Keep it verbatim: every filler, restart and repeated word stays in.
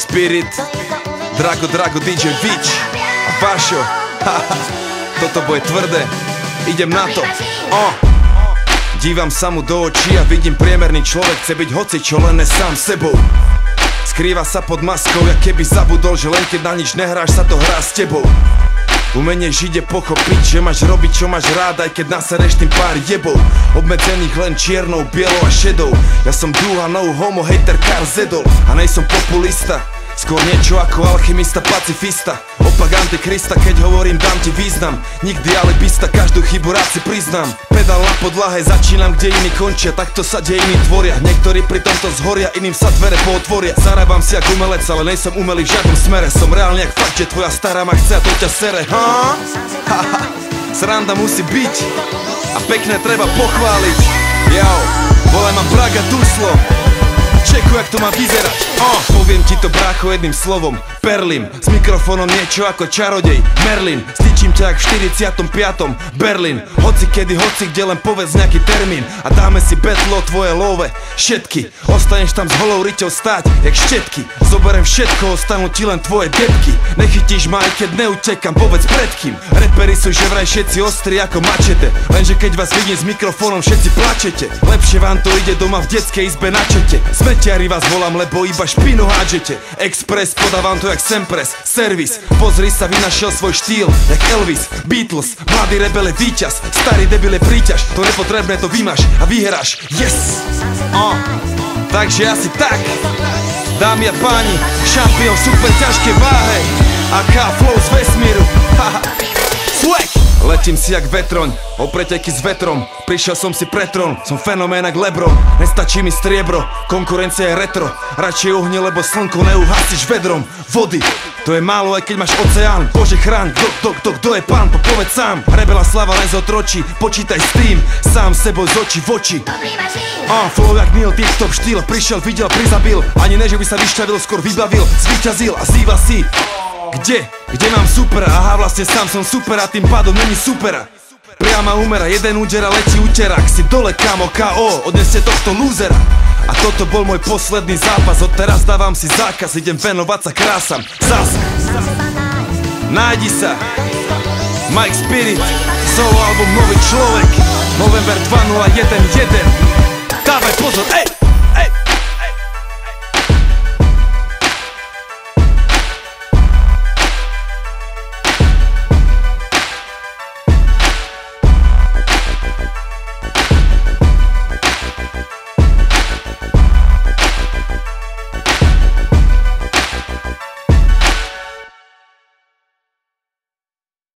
Spirit, Drago Drago, dý džej Vič a Vašo. Toto bude tvrdé, idem na to. oh. Dívam sa mu do očí a vidím priemerný človek chce byť hocičo, len ne sám sebou. Skrýva sa pod maskou, jak keby zabudol, že len keď na nič nehráš, sa to hrá s tebou. Umenie žiť je pochopiť, že máš robiť čo máš rád, aj keď nasereš tým pár jebov. Obmedzených len čiernou, bielou a šedou. Ja som dúha, no homo, hater, kar, zedol. A nejsom populista, skôr niečo ako alchymista, pacifista. Opak antikrista, keď hovorím dám ti význam. Nikdy alibista, každú chybu rád si priznám. Pedál na podlahe, začínam kde iní končia, takto sa dejiny tvoria. Niektorí pri tomto zhoria, iným sa dvere pootvoria. Zarábam si jak umelec, ale nejsom umelý v žiadnom smere. Som reálne jak fakt, že tvoja stará ma chce a to ťa sere. Ha? Haha, sranda musí byť a pekné treba pochváliť. Jau, volaj ma Braga Duslo. Čekuj, jak to má vyzerať. oh. Poviem ti to, brácho, jedným slovom. Perlim, s mikrofónom niečo ako čarodej. Merlin, stýčim ťa jak v štyridsiatom piatom Berlin, hoci kedy, hoci kde, len povedz nejaký termín a dáme si betlo tvoje love. Všetky, ostaneš tam s holou riťou stáť jak štetky. Zoberem všetko, ostanú ti len tvoje debky. Nechytíš ma, aj keď neutekam, povedz pred kým. Reperi sú že vraj všetci ostri ako mačete, lenže keď vás vidím s mikrofónom, všetci plačete. Lepšie vám to ide doma v detskej izbe na čete. Smetiari vás volám, lebo iba špinu hádžete. Express, podávam to jak Sempres, servis. Pozri sa, vynašiel svoj štýl jak Elvis, Beatles, mladý rebel je víťaz, starý debil je príťaž. To nepotrebné to vymáš a vyhráš. Yes! oh. Takže asi tak, dámy a páni, šampión super ťažké váhe a K-Flow z vesmíru. Swag! Letím si jak vetroň, o preteky s vetrom. Prišiel som si pre trón, som fenomén jak Lebron. Nestačí mi striebro, konkurencia je retro. Radšej uhni, lebo slnko neuhasíš vedrom vody. To je málo, aj keď máš oceán. Bože chráň, kto, kto, kto, kto je pán, povedz sám. Rebela slava len z otročí, počítaj s tým, sám sebou z očí v oči. Ah, flow jak Neil, tip-top štýl, prišiel, videl, prizabil. Ani ne, že by sa vyšťavil, skôr vybavil, zvíťazil a zýva si. Kde? Kde mám supera? Aha, vlastne sám som super a tým pádom není supera. Priama umera, jeden údera letí úterák. Si dole, kámo, ká ó, odneste tohto lúzera. A toto bol môj posledný zápas, odteraz dávam si zákaz, idem venovať sa krásam. Zas nájdi sa Mike Spirit, solo album Nový človek, november dva nula jeden jeden. Dávaj pozor, ej!